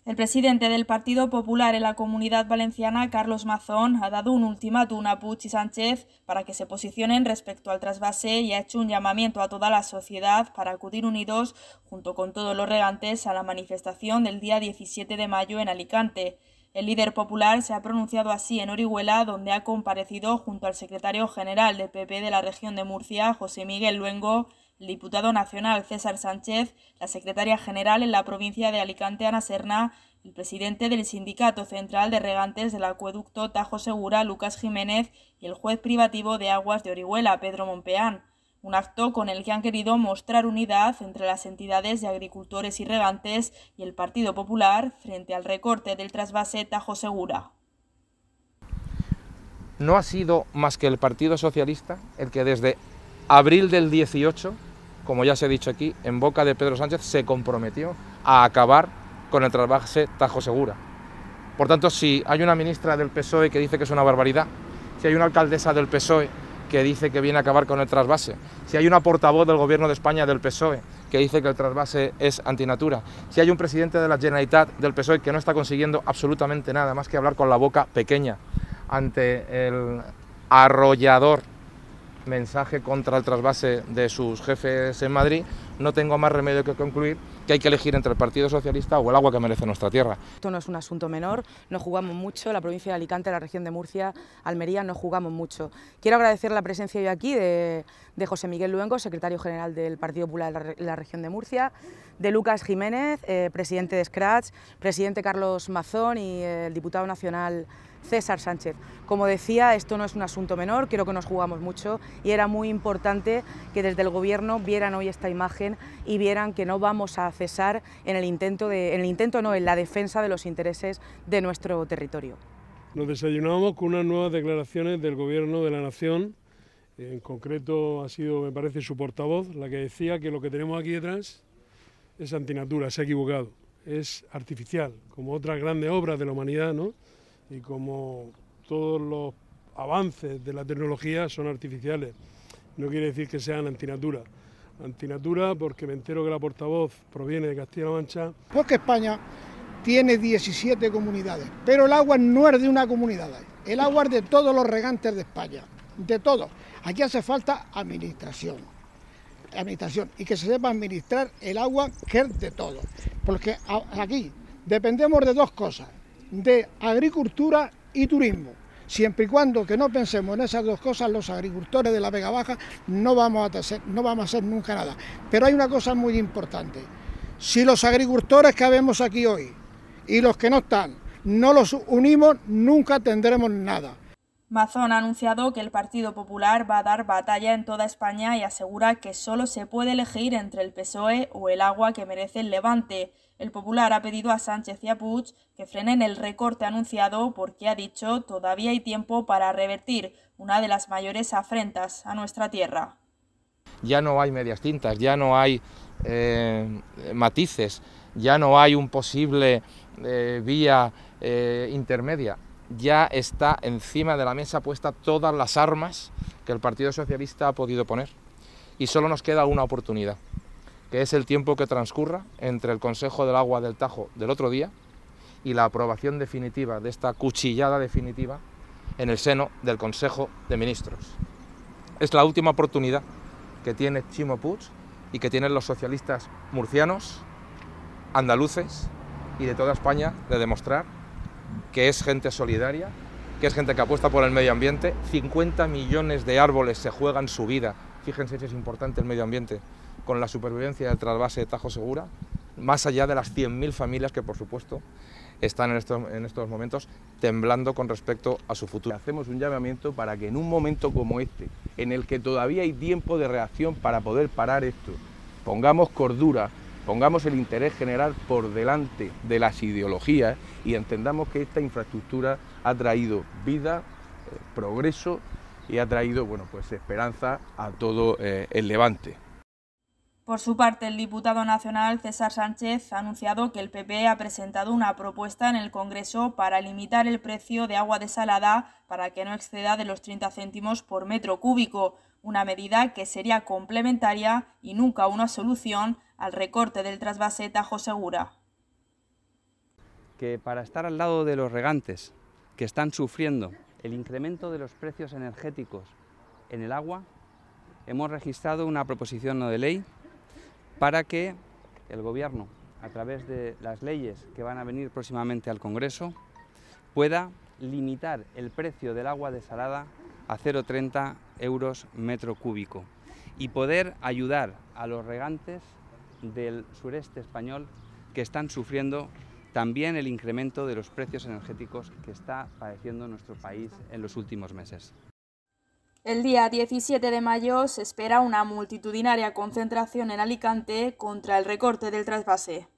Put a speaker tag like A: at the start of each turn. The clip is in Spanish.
A: El presidente del Partido Popular en la Comunidad Valenciana, Carlos Mazón, ha dado un ultimátum a Puig y Sánchez para que se posicionen respecto al trasvase y ha hecho un llamamiento a toda la sociedad para acudir unidos, junto con todos los regantes, a la manifestación del día 17 de mayo en Alicante. El líder popular se ha pronunciado así en Orihuela, donde ha comparecido junto al secretario general del PP de la región de Murcia, José Miguel Luengo, el diputado nacional César Sánchez, la secretaria general en la provincia de Alicante, Ana Serna, el presidente del Sindicato Central de Regantes del Acueducto Tajo Segura, Lucas Jiménez, y el juez privativo de aguas de Orihuela, Pedro Monpeán. Un acto con el que han querido mostrar unidad entre las entidades de agricultores y regantes y el Partido Popular frente al recorte del trasvase Tajo Segura.
B: No ha sido más que el Partido Socialista el que desde abril del 18, como ya se ha dicho aquí, en boca de Pedro Sánchez, se comprometió a acabar con el trasvase Tajo Segura. Por tanto, si hay una ministra del PSOE que dice que es una barbaridad, si hay una alcaldesa del PSOE que dice que viene a acabar con el trasvase, si hay una portavoz del Gobierno de España del PSOE que dice que el trasvase es antinatura, si hay un presidente de la Generalitat del PSOE que no está consiguiendo absolutamente nada más que hablar con la boca pequeña ante el arrollador mensaje contra el trasvase de sus jefes en Madrid, no tengo más remedio que concluir que hay que elegir entre el Partido Socialista o el agua que merece nuestra tierra.
C: Esto no es un asunto menor, nos jugamos mucho, la provincia de Alicante, la región de Murcia, Almería, nos jugamos mucho. Quiero agradecer la presencia hoy aquí de José Miguel Luengo, secretario general del Partido Popular de la región de Murcia, de Lucas Jiménez, presidente de Scratch, presidente Carlos Mazón y el diputado nacional César Sánchez. Como decía, esto no es un asunto menor, creo que nos jugamos mucho y era muy importante que desde el Gobierno vieran hoy esta imagen y vieran que no vamos a cesar en en la defensa de los intereses de nuestro territorio.
D: Nos desayunamos con unas nuevas declaraciones del Gobierno de la Nación, en concreto ha sido, me parece, su portavoz, la que decía que lo que tenemos aquí detrás es antinatura, se ha equivocado, es artificial, como otras grandes obras de la humanidad, ¿no? Y como todos los avances de la tecnología son artificiales, no quiere decir que sean antinatura. Antinatura porque me entero que la portavoz proviene de Castilla-La Mancha.
E: Porque España tiene 17 comunidades, pero el agua no es de una comunidad, el agua es de todos los regantes de España, de todos. Aquí hace falta administración y que se sepa administrar el agua que es de todos, porque aquí dependemos de dos cosas, de agricultura y turismo. Siempre y cuando que no pensemos en esas dos cosas, los agricultores de la Vega Baja no vamos a hacer nunca nada. Pero hay una cosa muy importante, si los agricultores que vemos aquí hoy y los que no están, no los unimos, nunca tendremos nada.
A: Mazón ha anunciado que el Partido Popular va a dar batalla en toda España y asegura que solo se puede elegir entre el PSOE o el agua que merece el Levante. El Popular ha pedido a Sánchez y a Puig que frenen el recorte anunciado porque, ha dicho, todavía hay tiempo para revertir una de las mayores afrentas a nuestra tierra.
B: Ya no hay medias tintas, ya no hay matices, ya no hay un posible vía intermedia. Ya está encima de la mesa puesta todas las armas que el Partido Socialista ha podido poner. Y solo nos queda una oportunidad, que es el tiempo que transcurra entre el Consejo del Agua del Tajo del otro día y la aprobación definitiva de esta cuchillada definitiva en el seno del Consejo de Ministros. Es la última oportunidad que tiene Ximo Puig y que tienen los socialistas murcianos, andaluces y de toda España de demostrar que es gente solidaria, que es gente que apuesta por el medio ambiente. 50 millones de árboles se juegan su vida, fíjense si es importante el medio ambiente, con la supervivencia del trasvase de Tajo Segura, más allá de las 100.000 familias que, por supuesto, están en estos momentos temblando con respecto a su futuro.
F: Hacemos un llamamiento para que en un momento como este, en el que todavía hay tiempo de reacción para poder parar esto, pongamos cordura, pongamos el interés general por delante de las ideologías y entendamos que esta infraestructura ha traído vida, progreso y ha traído, bueno, pues esperanza a todo el Levante.
A: Por su parte, el diputado nacional César Sánchez ha anunciado que el PP ha presentado una propuesta en el Congreso para limitar el precio de agua desalada para que no exceda de los 30 céntimos por metro cúbico, una medida que sería complementaria y nunca una solución al recorte del trasvase Tajo Segura.
G: que para estar al lado de los regantes que están sufriendo el incremento de los precios energéticos en el agua, hemos registrado una proposición no de ley para que el Gobierno, a través de las leyes que van a venir próximamente al Congreso, pueda limitar el precio del agua desalada a 0,30 euros metro cúbico y poder ayudar a los regantes del sureste español que están sufriendo también el incremento de los precios energéticos que está padeciendo nuestro país en los últimos meses.
A: El día 17 de mayo se espera una multitudinaria concentración en Alicante contra el recorte del trasvase.